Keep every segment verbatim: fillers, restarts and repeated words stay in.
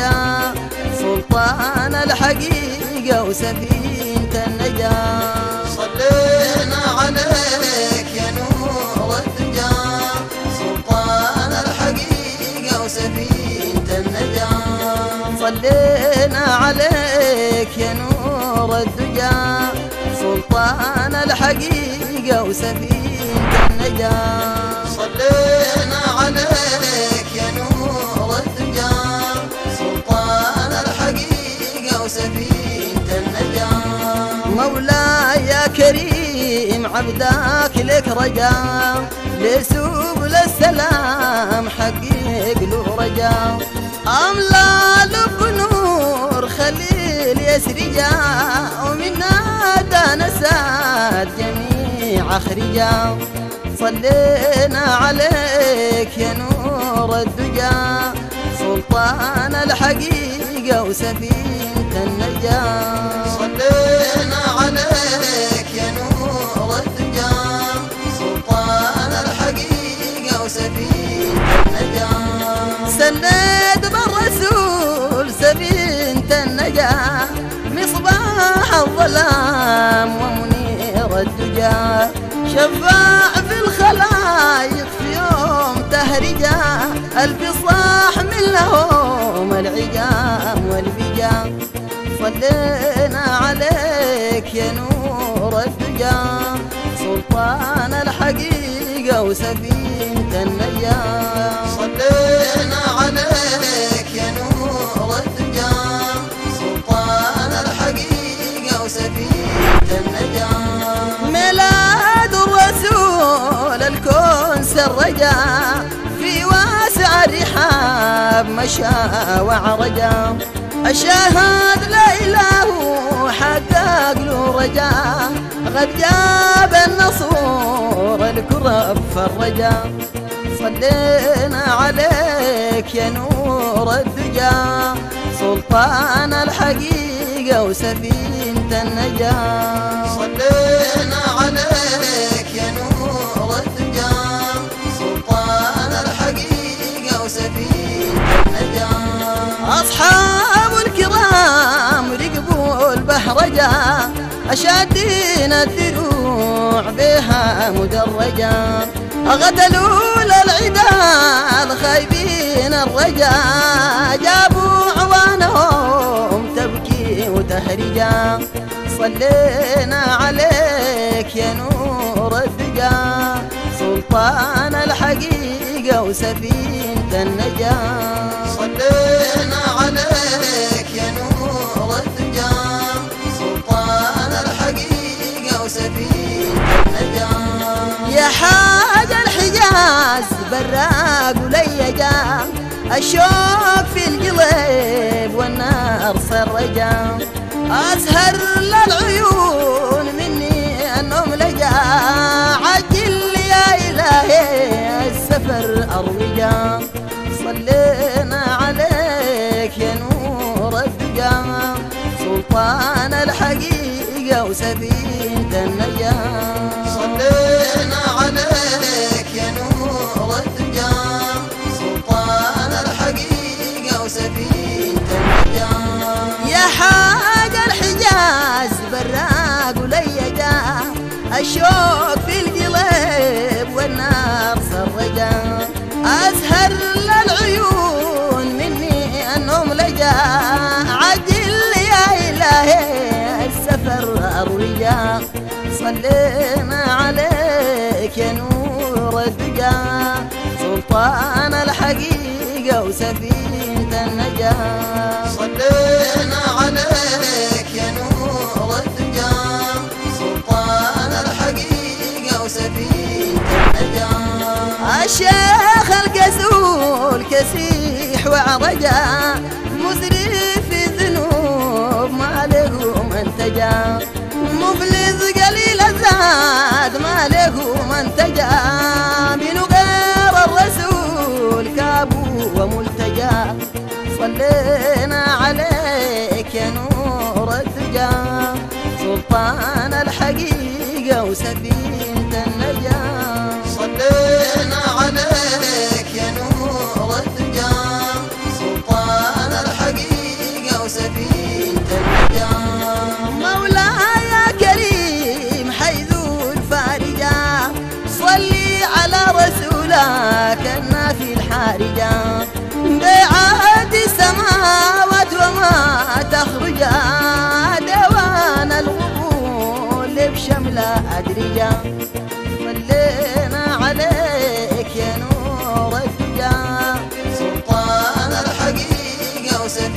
الرجاء سلطان الحقيقة وسفينة النجاة. صلينا عليك يا نور الدجى سلطان الحقيقة وسفينة النجاة. صلينا عليك يا نور الدجى سلطان الحقيقة وسفينة النجاة. صلينا عليك يا نور الدجى سلطان الحقيقة وسفينة النجاة. مولاي يا كريم عبدك لك رجاء لسبل السلام حقق له رجاء. أملا لب نور خليل يسرجا ومن نادى نسات جميع أخرجا. صلينا عليك يا نور الدجى سلطان الحقيقة وسفينة النجاة. صلينا عليك يا نور الدجى سلطان الحقيقة وسفينة النجاة. سند بالرسول سفينة النجاة مصباح الظلام ومنير الدجى. شفاع في الخلايق في يوم تهرجا الفصاح من لهم العجام والبجا. صلينا عليك يا نور الدجى سلطان الحقيقة وسفينة النجاة. صلينا عليك يا نور الدجى سلطان الحقيقة وسفينة النجاة. ميلاد الرسول الكون سرجا في واسع الرحاب مشى وعرجا. الشاهد لا إله حقق له رجاء قد جاب النصور الكرب فرجا. صلينا عليك يا نور الدجى سلطان الحقيقة وسفينة النجاة. صلينا عليك يا نور الدجى سلطان الحقيقة وسفينة النجاة. أصحاب الكرام ركبوا البهرجة أشادين الدروع بها مدرجة. غدلوا للعدال خايبين الرجاء جابوا عوانهم تبكي وتهرجا. صلينا عليك يا نور الدجى سلطان الحقيقة وسفينة النجاة. صلينا عليك يا نور الدجى سلطان الحقيقة وسفينة النجاة. يا حاج الحجاز براق وليجا الشوق في القلب والنار سرجا. أزهر للعيون مني النوم لجا عجل يا إلهي السفر أروجا. صلينا عليك يا نور الدجى سلطان الحقيقة وسفينة النجاة. صلينا عليك يا نور الدجى سلطان الحقيقة وسفينة النجاة. يا حاج الحجاز براق وليجا الشوق في القلب والنار سرجا. أزهر للعيون مني النوم لجا عجل يا إلهي السفر أروجا. صلينا عليك يا نور الدجى سلطان الحقيقة وسفينة النجاة. صلينا عليك يا نور الدجى سلطان الحقيقة وسفينة النجاة. الشيخ الكسول كسيح وعرجا مسرف في الذنوب ما له منتجا. مفلس قليل الزاد ما له منتجا. من غير الرسول كابو وملتجا. صلينا عليك يا نور الدجى سلطان الحقيقة وسفينة النجاة. صلينا عليك يا نور الدجى سلطان الحقيقة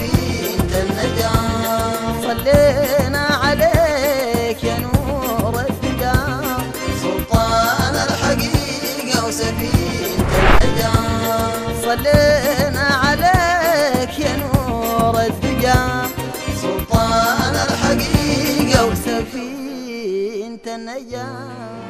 وسفينة النجاة. صلينا عليك يا نور الدجى سلطان الحقيقة وسفينة النجاة. صلينا عليك يا نور الدجى سلطان الحقيقة وسفينة النجاة.